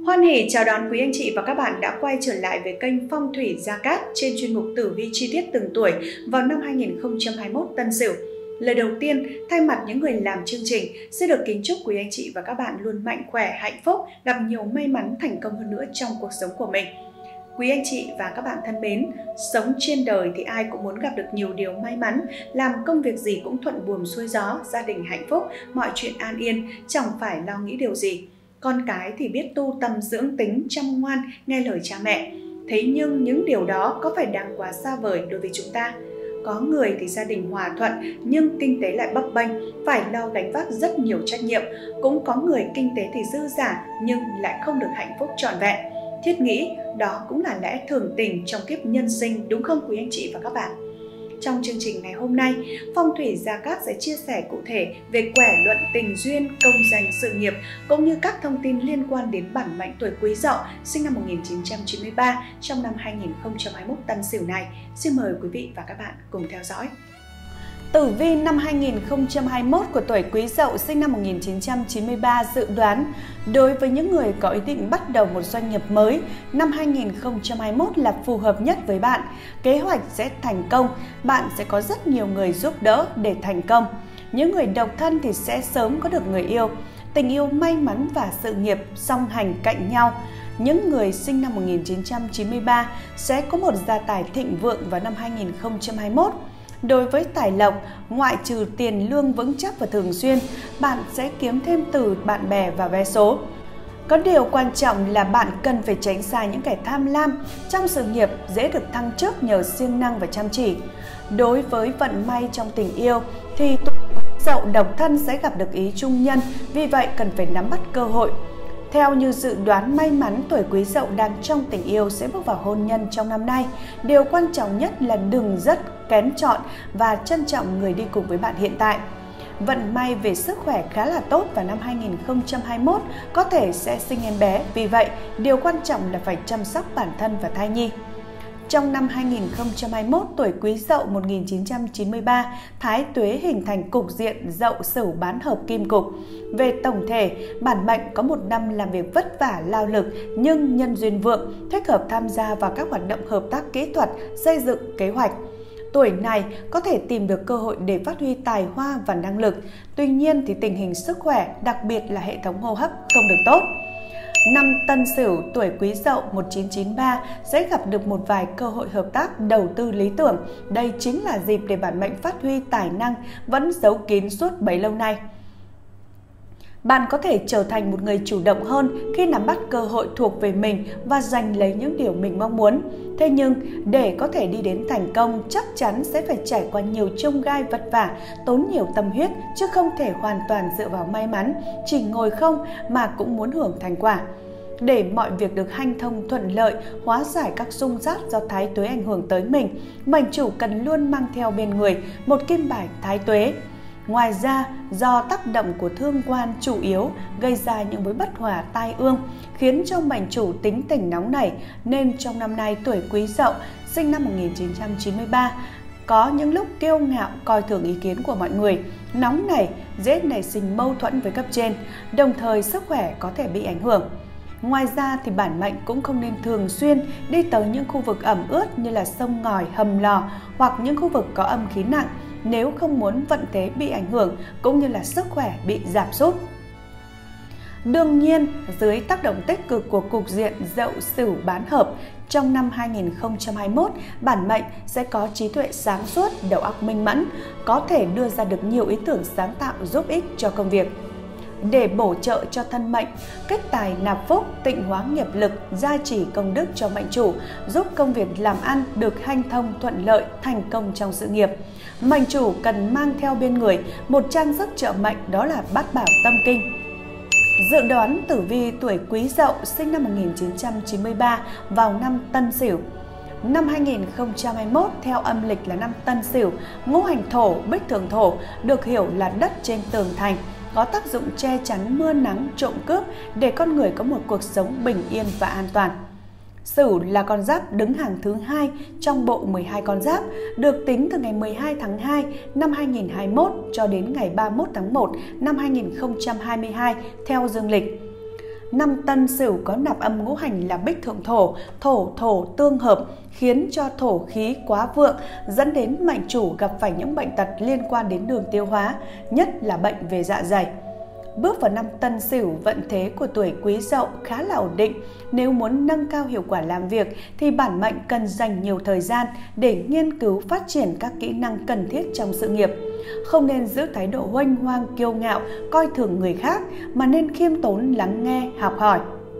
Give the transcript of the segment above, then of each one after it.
Hoan hỉ chào đón quý anh chị và các bạn đã quay trở lại với kênh Phong thủy Gia Cát trên chuyên mục tử vi chi tiết từng tuổi vào năm 2021 Tân Sửu. Lời đầu tiên, thay mặt những người làm chương trình, sẽ được kính chúc quý anh chị và các bạn luôn mạnh khỏe, hạnh phúc, gặp nhiều may mắn, thành công hơn nữa trong cuộc sống của mình. Quý anh chị và các bạn thân mến, sống trên đời thì ai cũng muốn gặp được nhiều điều may mắn, làm công việc gì cũng thuận buồm xuôi gió, gia đình hạnh phúc, mọi chuyện an yên, chẳng phải lo nghĩ điều gì. Con cái thì biết tu tâm dưỡng tính, chăm ngoan, nghe lời cha mẹ. Thế nhưng những điều đó có phải đang quá xa vời đối với chúng ta? Có người thì gia đình hòa thuận nhưng kinh tế lại bấp bênh, phải lo gánh vác rất nhiều trách nhiệm. Cũng có người kinh tế thì dư dả nhưng lại không được hạnh phúc trọn vẹn. Thiết nghĩ đó cũng là lẽ thường tình trong kiếp nhân sinh, đúng không quý anh chị và các bạn? Trong chương trình ngày hôm nay, Phong thủy Gia Cát sẽ chia sẻ cụ thể về quẻ luận tình duyên, công danh sự nghiệp cũng như các thông tin liên quan đến bản mệnh tuổi Quý Dậu sinh năm 1993 trong năm 2021 Tân Sửu này. Xin mời quý vị và các bạn cùng theo dõi. Tử vi năm 2021 của tuổi Quý Dậu sinh năm 1993 dự đoán đối với những người có ý định bắt đầu một doanh nghiệp mới, năm 2021 là phù hợp nhất với bạn. Kế hoạch sẽ thành công, bạn sẽ có rất nhiều người giúp đỡ để thành công. Những người độc thân thì sẽ sớm có được người yêu. Tình yêu may mắn và sự nghiệp song hành cạnh nhau. Những người sinh năm 1993 sẽ có một gia tài thịnh vượng vào năm 2021. Đối với tài lộc, ngoại trừ tiền lương vững chắc và thường xuyên, bạn sẽ kiếm thêm từ bạn bè và vé số. Có điều quan trọng là bạn cần phải tránh xa những kẻ tham lam. Trong sự nghiệp dễ được thăng chức nhờ siêng năng và chăm chỉ. Đối với vận may trong tình yêu thì tuổi Dậu độc thân sẽ gặp được ý trung nhân, vì vậy cần phải nắm bắt cơ hội. Theo như dự đoán may mắn, tuổi Quý Dậu đang trong tình yêu sẽ bước vào hôn nhân trong năm nay. Điều quan trọng nhất là đừng rất kén chọn và trân trọng người đi cùng với bạn hiện tại. Vận may về sức khỏe khá là tốt vào năm 2021, có thể sẽ sinh em bé, vì vậy điều quan trọng là phải chăm sóc bản thân và thai nhi. Trong năm 2021, tuổi Quý Dậu 1993, Thái Tuế hình thành cục diện Dậu Sửu bán hợp kim cục. Về tổng thể, bản mệnh có một năm làm việc vất vả lao lực nhưng nhân duyên vượng, thích hợp tham gia vào các hoạt động hợp tác kỹ thuật, xây dựng kế hoạch. Tuổi này có thể tìm được cơ hội để phát huy tài hoa và năng lực. Tuy nhiên thì tình hình sức khỏe, đặc biệt là hệ thống hô hấp không được tốt. Năm Tân Sửu, tuổi Quý Dậu 1993 sẽ gặp được một vài cơ hội hợp tác đầu tư lý tưởng. Đây chính là dịp để bản mệnh phát huy tài năng vẫn giấu kín suốt bấy lâu nay. Bạn có thể trở thành một người chủ động hơn khi nắm bắt cơ hội thuộc về mình và giành lấy những điều mình mong muốn. Thế nhưng, để có thể đi đến thành công, chắc chắn sẽ phải trải qua nhiều chông gai vất vả, tốn nhiều tâm huyết, chứ không thể hoàn toàn dựa vào may mắn, chỉ ngồi không mà cũng muốn hưởng thành quả. Để mọi việc được hanh thông thuận lợi, hóa giải các xung giác do Thái Tuế ảnh hưởng tới mình, mệnh chủ cần luôn mang theo bên người một kim bài Thái Tuế. Ngoài ra, do tác động của thương quan chủ yếu gây ra những mối bất hòa tai ương, khiến cho mệnh chủ tính tình nóng nảy, nên trong năm nay tuổi Quý Dậu sinh năm 1993 có những lúc kiêu ngạo, coi thường ý kiến của mọi người, nóng nảy, dễ nảy sinh mâu thuẫn với cấp trên, đồng thời sức khỏe có thể bị ảnh hưởng. Ngoài ra thì bản mệnh cũng không nên thường xuyên đi tới những khu vực ẩm ướt như là sông ngòi, hầm lò hoặc những khu vực có âm khí nặng, nếu không muốn vận thế bị ảnh hưởng cũng như là sức khỏe bị giảm sút. Đương nhiên, dưới tác động tích cực của cục diện Dậu Sửu bán hợp, trong năm 2021, bản mệnh sẽ có trí tuệ sáng suốt, đầu óc minh mẫn, có thể đưa ra được nhiều ý tưởng sáng tạo giúp ích cho công việc. Để bổ trợ cho thân mệnh, kích tài nạp phúc, tịnh hóa nghiệp lực, gia trì công đức cho mệnh chủ, giúp công việc làm ăn được hanh thông thuận lợi, thành công trong sự nghiệp. Mệnh chủ cần mang theo bên người một trang sức trợ mệnh, đó là Bát Bảo Tâm Kinh. Dự đoán tử vi tuổi Quý Dậu sinh năm 1993 vào năm Tân Sửu. Năm 2021 theo âm lịch là năm Tân Sửu, ngũ hành thổ, bích thường thổ được hiểu là đất trên tường thành, có tác dụng che chắn mưa nắng, trộm cướp để con người có một cuộc sống bình yên và an toàn. Sửu là con giáp đứng hàng thứ 2 trong bộ 12 con giáp, được tính từ ngày 12 tháng 2 năm 2021 cho đến ngày 31 tháng 1 năm 2022 theo dương lịch. năm Tân Sửu có nạp âm ngũ hành là bích thượng thổ, thổ tương hợp, khiến cho thổ khí quá vượng, dẫn đến mệnh chủ gặp phải những bệnh tật liên quan đến đường tiêu hóa, nhất là bệnh về dạ dày. Bước vào năm Tân Sửu, vận thế của tuổi Quý Dậu khá là ổn định. Nếu muốn nâng cao hiệu quả làm việc thì bản mệnh cần dành nhiều thời gian để nghiên cứu phát triển các kỹ năng cần thiết trong sự nghiệp. Không nên giữ thái độ huênh hoang kiêu ngạo, coi thường người khác, mà nên khiêm tốn lắng nghe, học hỏi.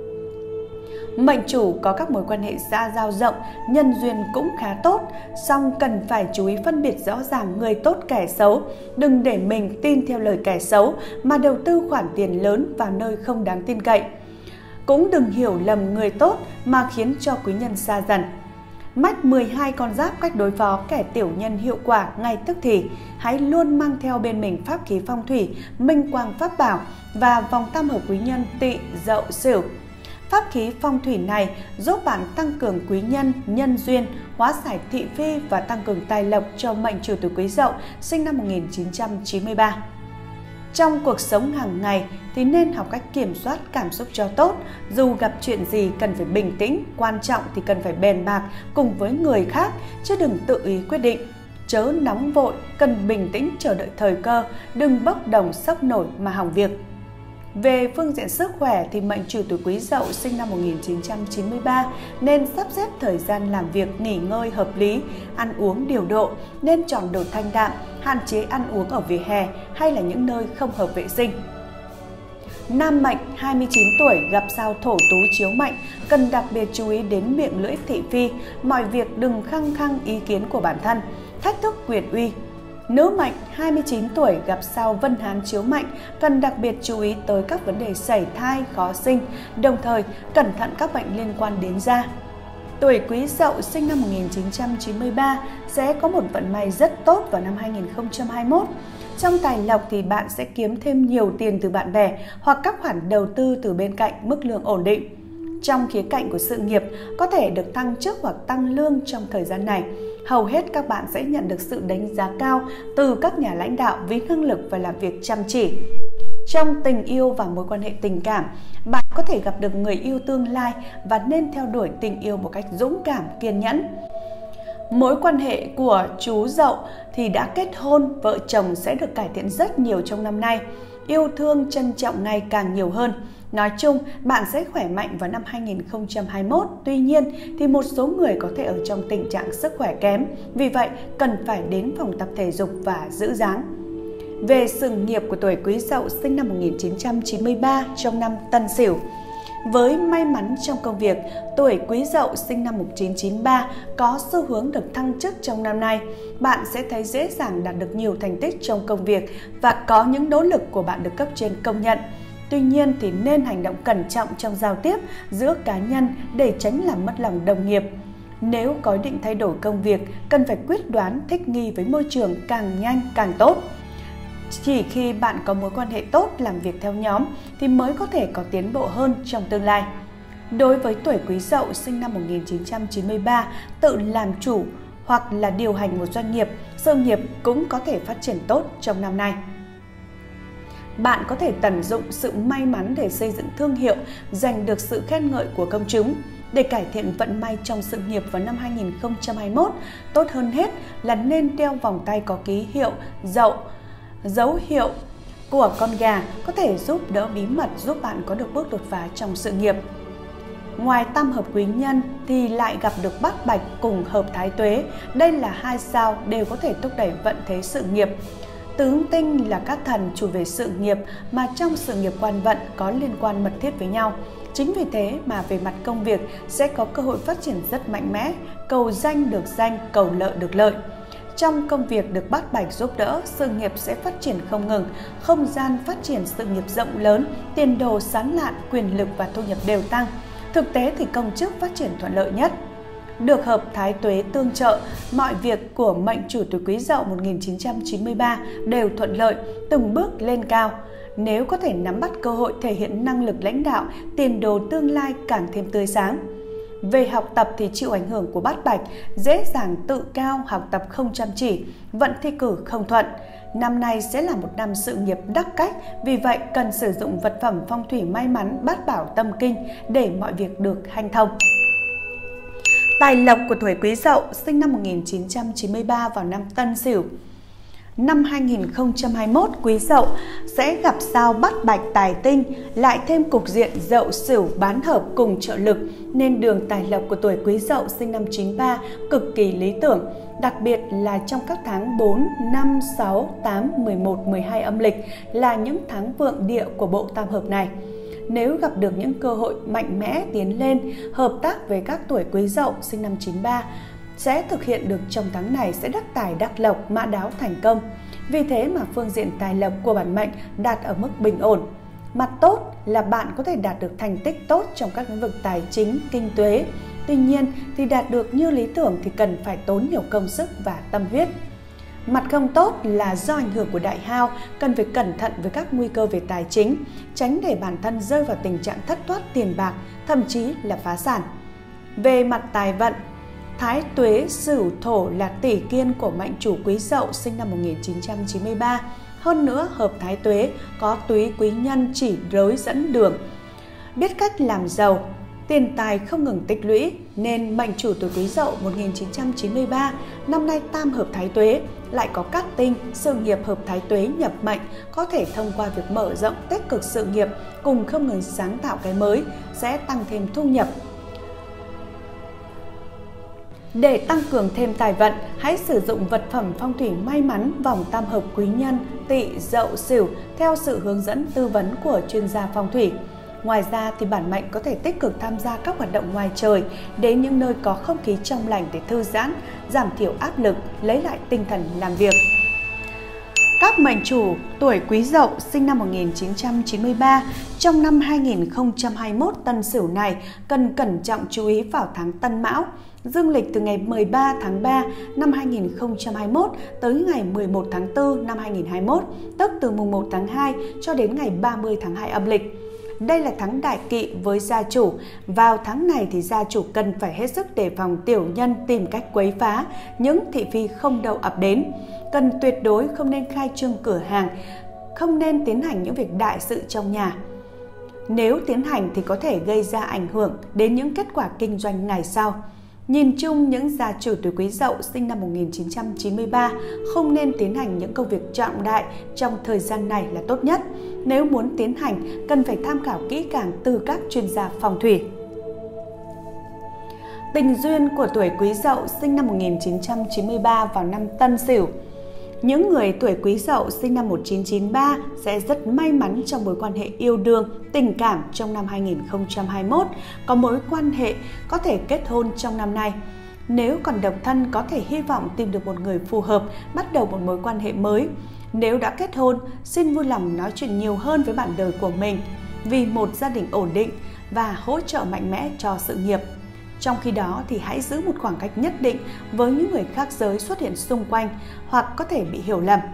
Mệnh chủ có các mối quan hệ xã giao rộng, nhân duyên cũng khá tốt, song cần phải chú ý phân biệt rõ ràng người tốt kẻ xấu. Đừng để mình tin theo lời kẻ xấu mà đầu tư khoản tiền lớn vào nơi không đáng tin cậy. Cũng đừng hiểu lầm người tốt mà khiến cho quý nhân xa dần. Mách 12 con giáp cách đối phó kẻ tiểu nhân hiệu quả ngay tức thì. Hãy luôn mang theo bên mình pháp khí phong thủy, minh quang pháp bảo và vòng tam hợp quý nhân Tỵ, Dậu, Sửu. Pháp khí phong thủy này giúp bạn tăng cường quý nhân, nhân duyên, hóa giải thị phi và tăng cường tài lộc cho mệnh chủ tuổi Quý Dậu sinh năm 1993. Trong cuộc sống hàng ngày thì nên học cách kiểm soát cảm xúc cho tốt. Dù gặp chuyện gì cần phải bình tĩnh, quan trọng thì cần phải bền bạc cùng với người khác, chứ đừng tự ý quyết định. Chớ nóng vội, cần bình tĩnh chờ đợi thời cơ, đừng bốc đồng sốc nổi mà hỏng việc. Về phương diện sức khỏe thì mệnh chủ tuổi Quý Dậu sinh năm 1993 nên sắp xếp thời gian làm việc nghỉ ngơi hợp lý, ăn uống điều độ, nên chọn đồ thanh đạm, hạn chế ăn uống ở vỉa hè hay là những nơi không hợp vệ sinh. Nam mệnh 29 tuổi gặp sao thổ tú chiếu mệnh, cần đặc biệt chú ý đến miệng lưỡi thị phi, mọi việc đừng khăng khăng ý kiến của bản thân, thách thức quyền uy. Nữ mệnh 29 tuổi gặp sao Vân Hán chiếu mệnh, cần đặc biệt chú ý tới các vấn đề sảy thai, khó sinh, đồng thời cẩn thận các bệnh liên quan đến da. Tuổi Quý Dậu sinh năm 1993 sẽ có một vận may rất tốt vào năm 2021. Trong tài lộc thì bạn sẽ kiếm thêm nhiều tiền từ bạn bè hoặc các khoản đầu tư từ bên cạnh, mức lương ổn định. Trong khía cạnh của sự nghiệp, có thể được tăng chức hoặc tăng lương trong thời gian này. Hầu hết các bạn sẽ nhận được sự đánh giá cao từ các nhà lãnh đạo vì năng lực và làm việc chăm chỉ. Trong tình yêu và mối quan hệ tình cảm, bạn có thể gặp được người yêu tương lai và nên theo đuổi tình yêu một cách dũng cảm, kiên nhẫn. Mối quan hệ của chú Dậu thì đã kết hôn, vợ chồng sẽ được cải thiện rất nhiều trong năm nay. Yêu thương, trân trọng ngày càng nhiều hơn. Nói chung, bạn sẽ khỏe mạnh vào năm 2021. Tuy nhiên, thì một số người có thể ở trong tình trạng sức khỏe kém. Vì vậy, cần phải đến phòng tập thể dục và giữ dáng. Về sự nghiệp của tuổi Quý Dậu sinh năm 1993 trong năm Tân Sửu. Với may mắn trong công việc, tuổi Quý Dậu sinh năm 1993 có xu hướng được thăng chức trong năm nay. Bạn sẽ thấy dễ dàng đạt được nhiều thành tích trong công việc và có những nỗ lực của bạn được cấp trên công nhận. Tuy nhiên thì nên hành động cẩn trọng trong giao tiếp giữa cá nhân để tránh làm mất lòng đồng nghiệp. Nếu có ý định thay đổi công việc, cần phải quyết đoán thích nghi với môi trường càng nhanh càng tốt. Chỉ khi bạn có mối quan hệ tốt làm việc theo nhóm thì mới có thể có tiến bộ hơn trong tương lai. Đối với tuổi Quý Dậu sinh năm 1993, tự làm chủ hoặc là điều hành một doanh nghiệp, sự nghiệp cũng có thể phát triển tốt trong năm nay. Bạn có thể tận dụng sự may mắn để xây dựng thương hiệu, giành được sự khen ngợi của công chúng. Để cải thiện vận may trong sự nghiệp vào năm 2021, tốt hơn hết là nên đeo vòng tay có ký hiệu Dậu. Dấu hiệu của con gà có thể giúp đỡ bí mật, giúp bạn có được bước đột phá trong sự nghiệp. Ngoài tam hợp quý nhân thì lại gặp được Bát Bạch cùng hợp Thái Tuế. Đây là hai sao đều có thể thúc đẩy vận thế sự nghiệp. Tứ tinh là các thần chủ về sự nghiệp mà trong sự nghiệp quan vận có liên quan mật thiết với nhau. Chính vì thế mà về mặt công việc sẽ có cơ hội phát triển rất mạnh mẽ, cầu danh được danh, cầu lợi được lợi. Trong công việc được Bát Bạch giúp đỡ, sự nghiệp sẽ phát triển không ngừng, không gian phát triển sự nghiệp rộng lớn, tiền đồ sáng lạn, quyền lực và thu nhập đều tăng. Thực tế thì công chức phát triển thuận lợi nhất. Được hợp Thái Tuế tương trợ, mọi việc của mệnh chủ tuổi Quý Dậu 1993 đều thuận lợi, từng bước lên cao. Nếu có thể nắm bắt cơ hội thể hiện năng lực lãnh đạo, tiền đồ tương lai càng thêm tươi sáng. Về học tập thì chịu ảnh hưởng của bát bạch, dễ dàng tự cao, học tập không chăm chỉ, vận thi cử không thuận. Năm nay sẽ là một năm sự nghiệp đắc cách, vì vậy cần sử dụng vật phẩm phong thủy may mắn bát bảo tâm kinh để mọi việc được hanh thông. Tài lộc của tuổi Quý Dậu sinh năm 1993 vào năm Tân Sửu. Năm 2021, Quý Dậu sẽ gặp sao bát bạch tài tinh, lại thêm cục diện Dậu Sửu bán hợp cùng trợ lực, nên đường tài lộc của tuổi Quý Dậu sinh năm 93 cực kỳ lý tưởng, đặc biệt là trong các tháng 4, 5, 6, 8, 11, 12 âm lịch là những tháng vượng địa của bộ tam hợp này. Nếu gặp được những cơ hội mạnh mẽ tiến lên, hợp tác với các tuổi Quý Dậu sinh năm 93, sẽ thực hiện được trong tháng này sẽ đắc tài đắc lộc, mã đáo thành công. Vì thế mà phương diện tài lộc của bản mệnh đạt ở mức bình ổn. Mặt tốt là bạn có thể đạt được thành tích tốt trong các lĩnh vực tài chính, kinh tế. Tuy nhiên thì đạt được như lý tưởng thì cần phải tốn nhiều công sức và tâm huyết. Mặt không tốt là do ảnh hưởng của đại hao, cần phải cẩn thận với các nguy cơ về tài chính, tránh để bản thân rơi vào tình trạng thất thoát tiền bạc, thậm chí là phá sản. Về mặt tài vận, Thái Tuế Sửu Thổ là tỷ kiên của mệnh chủ Quý Dậu sinh năm 1993. Hơn nữa, hợp Thái Tuế có túy quý nhân chỉ rối dẫn đường. Biết cách làm giàu, tiền tài không ngừng tích lũy, nên mệnh chủ tuổi Quý Dậu 1993 năm nay tam hợp Thái Tuế, lại có cát tinh, sự nghiệp hợp Thái Tuế nhập mệnh, có thể thông qua việc mở rộng tích cực sự nghiệp cùng không ngừng sáng tạo cái mới sẽ tăng thêm thu nhập. Để tăng cường thêm tài vận, hãy sử dụng vật phẩm phong thủy may mắn vòng tam hợp quý nhân Tỵ Dậu Sửu theo sự hướng dẫn tư vấn của chuyên gia phong thủy. Ngoài ra thì bản mệnh có thể tích cực tham gia các hoạt động ngoài trời, đến những nơi có không khí trong lành để thư giãn, giảm thiểu áp lực, lấy lại tinh thần làm việc. Các mệnh chủ tuổi Quý Dậu sinh năm 1993 trong năm 2021 Tân Sửu này cần cẩn trọng chú ý vào tháng Tân Mão, dương lịch từ ngày 13 tháng 3 năm 2021 tới ngày 11 tháng 4 năm 2021, tức từ mùng 1 tháng 2 cho đến ngày 30 tháng 2 âm lịch. Đây là tháng đại kỵ với gia chủ. Vào tháng này thì gia chủ cần phải hết sức đề phòng tiểu nhân tìm cách quấy phá, những thị phi không đâu ập đến. Cần tuyệt đối không nên khai trương cửa hàng, không nên tiến hành những việc đại sự trong nhà. Nếu tiến hành thì có thể gây ra ảnh hưởng đến những kết quả kinh doanh ngày sau. Nhìn chung, những gia chủ tuổi Quý Dậu sinh năm 1993 không nên tiến hành những công việc trọng đại trong thời gian này là tốt nhất. Nếu muốn tiến hành, cần phải tham khảo kỹ càng từ các chuyên gia phong thủy. Tình duyên của tuổi Quý Dậu sinh năm 1993 vào năm Tân Sửu. Những người tuổi Quý Dậu sinh năm 1993 sẽ rất may mắn trong mối quan hệ yêu đương, tình cảm trong năm 2021, có mối quan hệ có thể kết hôn trong năm nay. Nếu còn độc thân có thể hy vọng tìm được một người phù hợp, bắt đầu một mối quan hệ mới. Nếu đã kết hôn, xin vui lòng nói chuyện nhiều hơn với bạn đời của mình vì một gia đình ổn định và hỗ trợ mạnh mẽ cho sự nghiệp. Trong khi đó thì hãy giữ một khoảng cách nhất định với những người khác giới xuất hiện xung quanh hoặc có thể bị hiểu lầm.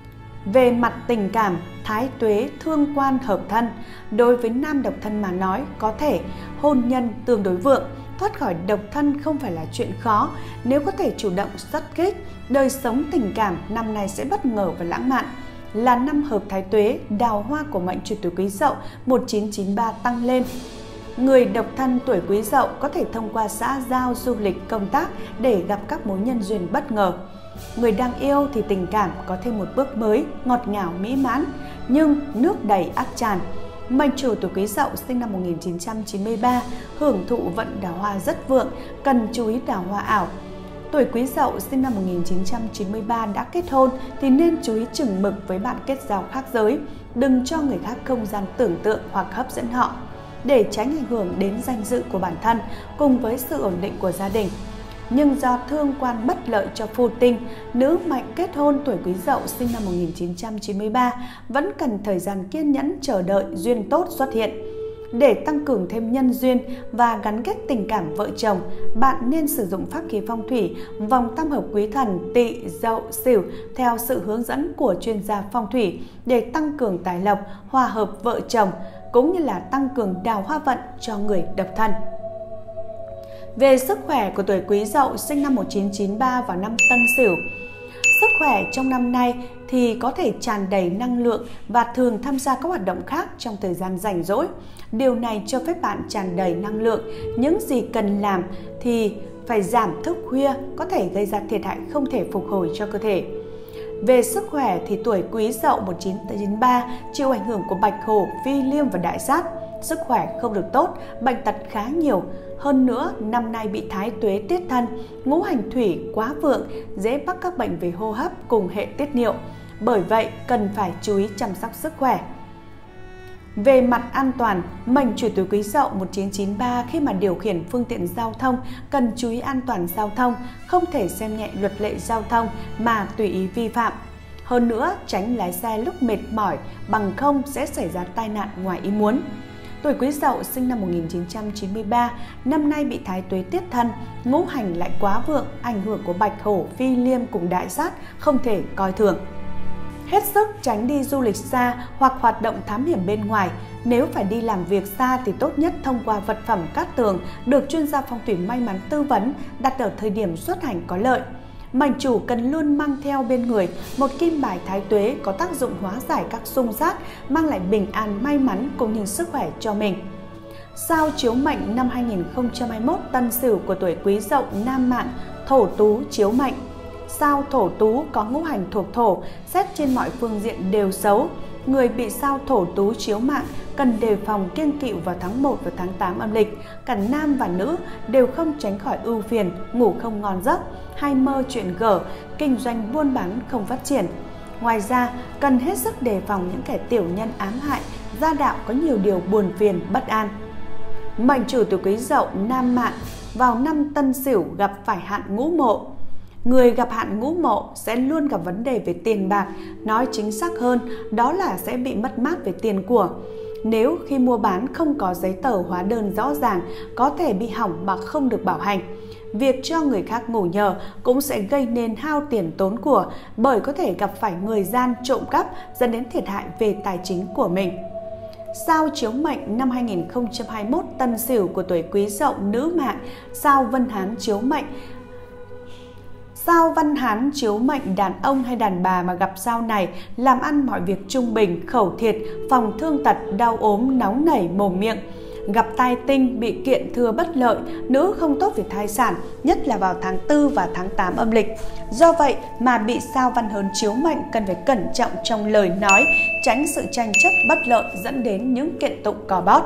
Về mặt tình cảm, Thái Tuế thương quan hợp thân. Đối với nam độc thân mà nói, có thể hôn nhân tương đối vượng, thoát khỏi độc thân không phải là chuyện khó. Nếu có thể chủ động xuất kích, đời sống tình cảm năm nay sẽ bất ngờ và lãng mạn. Là năm hợp Thái Tuế, đào hoa của mệnh chủ tuổi Quý Dậu 1993 tăng lên. Người độc thân tuổi Quý Dậu có thể thông qua xã giao, du lịch, công tác để gặp các mối nhân duyên bất ngờ. Người đang yêu thì tình cảm có thêm một bước mới, ngọt ngào mỹ mãn, nhưng nước đầy ắt tràn. Mệnh chủ tuổi Quý Dậu sinh năm 1993 hưởng thụ vận đào hoa rất vượng, cần chú ý đào hoa ảo. Tuổi Quý Dậu sinh năm 1993 đã kết hôn thì nên chú ý chừng mực với bạn kết giao khác giới, đừng cho người khác không gian tưởng tượng hoặc hấp dẫn họ, để tránh ảnh hưởng đến danh dự của bản thân cùng với sự ổn định của gia đình. Nhưng do thương quan bất lợi cho phu tinh, nữ mệnh kết hôn tuổi Quý Dậu sinh năm 1993 vẫn cần thời gian kiên nhẫn chờ đợi duyên tốt xuất hiện. Để tăng cường thêm nhân duyên và gắn kết tình cảm vợ chồng, bạn nên sử dụng pháp khí phong thủy vòng tam hợp quý thần Tỵ Dậu Sửu theo sự hướng dẫn của chuyên gia phong thủy để tăng cường tài lộc, hòa hợp vợ chồng, cũng như là tăng cường đào hoa vận cho người độc thân. Về sức khỏe của tuổi Quý Dậu sinh năm 1993 vào năm Tân Sửu. Sức khỏe trong năm nay thì có thể tràn đầy năng lượng và thường tham gia các hoạt động khác trong thời gian rảnh rỗi. Điều này cho phép bạn tràn đầy năng lượng. Những gì cần làm thì phải giảm thức khuya, có thể gây ra thiệt hại không thể phục hồi cho cơ thể. Về sức khỏe thì tuổi Quý Dậu 1993 chịu ảnh hưởng của Bạch Hổ, Phi Liêm và Đại Sát. Sức khỏe không được tốt, bệnh tật khá nhiều. Hơn nữa, năm nay bị Thái Tuế tiết thân, ngũ hành thủy quá vượng, dễ mắc các bệnh về hô hấp cùng hệ tiết niệu. Bởi vậy, cần phải chú ý chăm sóc sức khỏe. Về mặt an toàn, mệnh chủ tuổi Quý Dậu 1993 khi mà điều khiển phương tiện giao thông cần chú ý an toàn giao thông, không thể xem nhẹ luật lệ giao thông mà tùy ý vi phạm. Hơn nữa, tránh lái xe lúc mệt mỏi, bằng không sẽ xảy ra tai nạn ngoài ý muốn. Tuổi Quý Dậu sinh năm 1993, năm nay bị Thái Tuế tiết thân, ngũ hành lại quá vượng, ảnh hưởng của Bạch Hổ, Phi Liêm cùng Đại Sát không thể coi thường. Hết sức tránh đi du lịch xa hoặc hoạt động thám hiểm bên ngoài. Nếu phải đi làm việc xa thì tốt nhất thông qua vật phẩm cát tường được chuyên gia phong thủy may mắn tư vấn, đặt ở thời điểm xuất hành có lợi. Mệnh chủ cần luôn mang theo bên người một kim bài Thái Tuế có tác dụng hóa giải các xung sát, mang lại bình an, may mắn cũng như sức khỏe cho mình. Sao chiếu mệnh năm 2021 Tân Sửu của tuổi Quý Dậu nam mạng, Thổ Tú chiếu mệnh. Sao Thổ Tú có ngũ hành thuộc thổ, xét trên mọi phương diện đều xấu. Người bị sao Thổ Tú chiếu mạng cần đề phòng kiêng kỵ vào tháng 1 và tháng 8 âm lịch. Cả nam và nữ đều không tránh khỏi ưu phiền, ngủ không ngon giấc, hay mơ chuyện gở, kinh doanh buôn bán không phát triển. Ngoài ra, cần hết sức đề phòng những kẻ tiểu nhân ám hại, gia đạo có nhiều điều buồn phiền, bất an. Mệnh chủ tuổi Quý Dậu nam mạng vào năm Tân Sửu gặp phải hạn ngũ mộ. Người gặp hạn ngũ mộ sẽ luôn gặp vấn đề về tiền bạc, nói chính xác hơn đó là sẽ bị mất mát về tiền của. Nếu khi mua bán không có giấy tờ hóa đơn rõ ràng, có thể bị hỏng mà không được bảo hành. Việc cho người khác ngủ nhờ cũng sẽ gây nên hao tiền tốn của, bởi có thể gặp phải người gian trộm cắp dẫn đến thiệt hại về tài chính của mình. Sao chiếu mệnh năm 2021 Tân Sửu của tuổi Quý Dậu nữ mạng, sao Vân Hán chiếu mệnh. Sao Văn Hán chiếu mệnh đàn ông hay đàn bà mà gặp sao này, làm ăn mọi việc trung bình, khẩu thiệt, phòng thương tật, đau ốm, nóng nảy, mồm miệng. Gặp tai tinh, bị kiện thừa bất lợi, nữ không tốt về thai sản, nhất là vào tháng 4 và tháng 8 âm lịch. Do vậy mà bị sao Văn Hán chiếu mệnh cần phải cẩn trọng trong lời nói, tránh sự tranh chấp bất lợi dẫn đến những kiện tụng cò bót.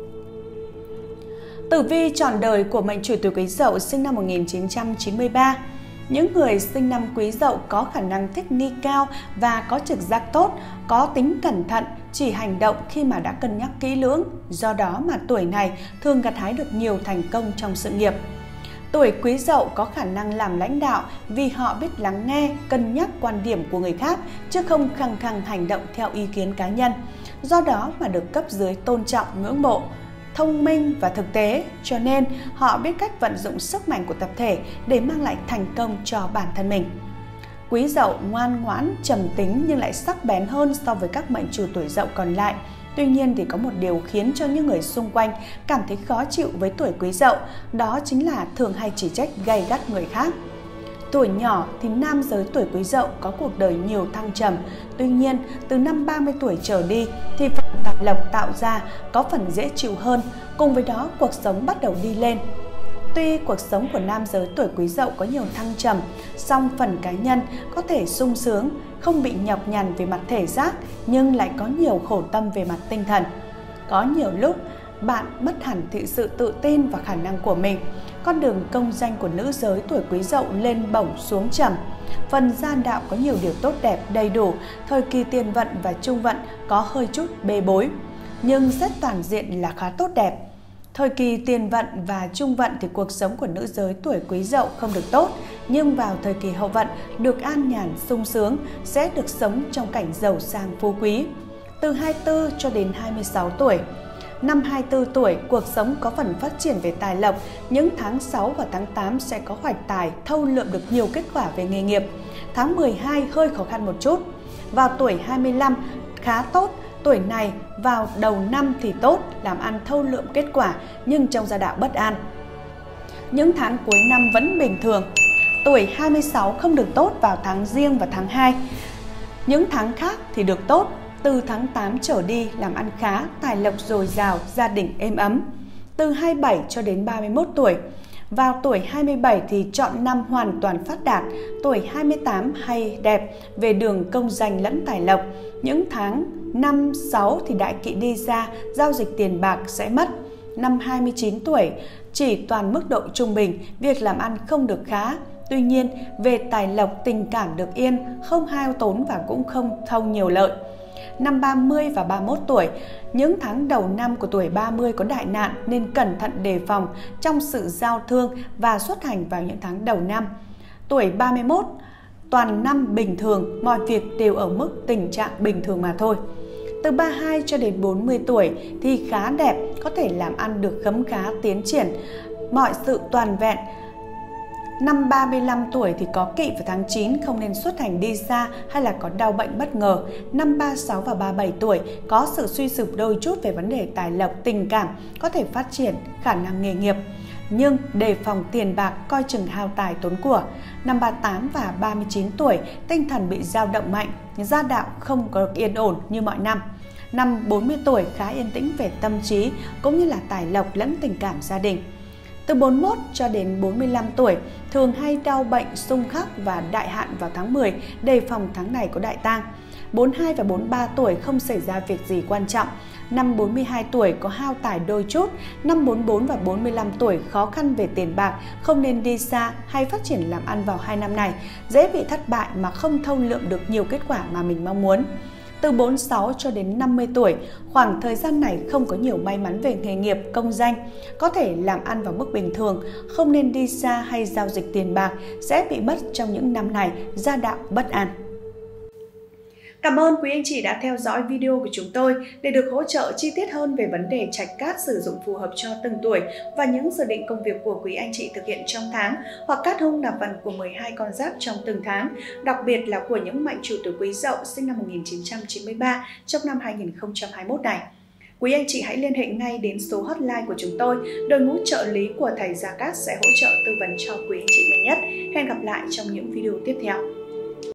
Tử vi trọn đời của mệnh chủ tuổi Quý Dậu sinh năm 1993. Những người sinh năm Quý Dậu có khả năng thích nghi cao và có trực giác tốt, có tính cẩn thận, chỉ hành động khi mà đã cân nhắc kỹ lưỡng. Do đó mà tuổi này thường gặt hái được nhiều thành công trong sự nghiệp. Tuổi Quý Dậu có khả năng làm lãnh đạo vì họ biết lắng nghe, cân nhắc quan điểm của người khác, chứ không khăng khăng hành động theo ý kiến cá nhân. Do đó mà được cấp dưới tôn trọng, ngưỡng mộ. Thông minh và thực tế, cho nên họ biết cách vận dụng sức mạnh của tập thể để mang lại thành công cho bản thân mình. Quý Dậu ngoan ngoãn, trầm tính nhưng lại sắc bén hơn so với các mệnh chủ tuổi Dậu còn lại. Tuy nhiên thì có một điều khiến cho những người xung quanh cảm thấy khó chịu với tuổi Quý Dậu, đó chính là thường hay chỉ trích gay gắt người khác. Tuổi nhỏ thì nam giới tuổi Quý Dậu có cuộc đời nhiều thăng trầm. Tuy nhiên, từ năm 30 tuổi trở đi thì phần tài lộc tạo ra có phần dễ chịu hơn, cùng với đó cuộc sống bắt đầu đi lên. Tuy cuộc sống của nam giới tuổi Quý Dậu có nhiều thăng trầm, song phần cá nhân có thể sung sướng, không bị nhọc nhằn về mặt thể xác, nhưng lại có nhiều khổ tâm về mặt tinh thần. Có nhiều lúc, bạn mất hẳn thị sự tự tin và khả năng của mình. Con đường công danh của nữ giới tuổi Quý Dậu lên bổng xuống trầm. Phần gia đạo có nhiều điều tốt đẹp đầy đủ, thời kỳ tiền vận và trung vận có hơi chút bê bối, nhưng xét toàn diện là khá tốt đẹp. Thời kỳ tiền vận và trung vận thì cuộc sống của nữ giới tuổi Quý Dậu không được tốt, nhưng vào thời kỳ hậu vận được an nhàn sung sướng, sẽ được sống trong cảnh giàu sang phú quý. Từ 24 cho đến 26 tuổi. Năm 24 tuổi, cuộc sống có phần phát triển về tài lộc, những tháng 6 và tháng 8 sẽ có hoạch tài, thâu lượm được nhiều kết quả về nghề nghiệp. Tháng 12 hơi khó khăn một chút. Vào tuổi 25 khá tốt, tuổi này vào đầu năm thì tốt, làm ăn thâu lượm kết quả nhưng trong gia đạo bất an. những tháng cuối năm vẫn bình thường. Tuổi 26 không được tốt vào tháng Giêng và tháng 2. Những tháng khác thì được tốt, từ tháng 8 trở đi làm ăn khá, tài lộc dồi dào, gia đình êm ấm. Từ 27 cho đến 31 tuổi. Vào tuổi 27 thì chọn năm hoàn toàn phát đạt, tuổi 28 hay đẹp về đường công danh lẫn tài lộc. Những tháng 5, 6 thì đại kỵ đi ra, giao dịch tiền bạc sẽ mất. Năm 29 tuổi chỉ toàn mức độ trung bình, việc làm ăn không được khá. Tuy nhiên, về tài lộc tình cảm được yên, không hao tốn và cũng không thông nhiều lợi. Năm 30 và 31 tuổi, những tháng đầu năm của tuổi 30 có đại nạn nên cẩn thận đề phòng trong sự giao thương và xuất hành vào những tháng đầu năm. Tuổi 31, toàn năm bình thường, mọi việc đều ở mức tình trạng bình thường mà thôi. Từ 32 cho đến 40 tuổi thì khá đẹp, có thể làm ăn được khấm khá tiến triển, mọi sự toàn vẹn. Năm 35 tuổi thì có kỵ vào tháng 9, không nên xuất hành đi xa hay là có đau bệnh bất ngờ. Năm 36 và 37 tuổi có sự suy sụp đôi chút về vấn đề tài lộc, tình cảm, có thể phát triển khả năng nghề nghiệp. Nhưng đề phòng tiền bạc, coi chừng hao tài tốn của. Năm 38 và 39 tuổi, tinh thần bị dao động mạnh, gia đạo không có yên ổn như mọi năm. Năm 40 tuổi khá yên tĩnh về tâm trí cũng như là tài lộc lẫn tình cảm gia đình. Từ 41 cho đến 45 tuổi, thường hay đau bệnh xung khắc và đại hạn vào tháng 10, đề phòng tháng này có đại tang. 42 và 43 tuổi không xảy ra việc gì quan trọng. Năm 42 tuổi có hao tài đôi chút. Năm 44 và 45 tuổi khó khăn về tiền bạc, không nên đi xa hay phát triển làm ăn vào 2 năm này, dễ bị thất bại mà không thâu lượm được nhiều kết quả mà mình mong muốn. Từ 46 cho đến 50 tuổi, khoảng thời gian này không có nhiều may mắn về nghề nghiệp, công danh, có thể làm ăn vào mức bình thường, không nên đi xa hay giao dịch tiền bạc, sẽ bị mất trong những năm này, gia đạo bất an. Cảm ơn quý anh chị đã theo dõi video của chúng tôi. Để được hỗ trợ chi tiết hơn về vấn đề trạch cát sử dụng phù hợp cho từng tuổi và những dự định công việc của quý anh chị thực hiện trong tháng, hoặc cát hung nạp vận của 12 con giáp trong từng tháng, đặc biệt là của những mệnh chủ tuổi Quý Dậu sinh năm 1993 trong năm 2021 này. Quý anh chị hãy liên hệ ngay đến số hotline của chúng tôi, đội ngũ trợ lý của thầy Gia Cát sẽ hỗ trợ tư vấn cho quý anh chị nhanh nhất. Hẹn gặp lại trong những video tiếp theo.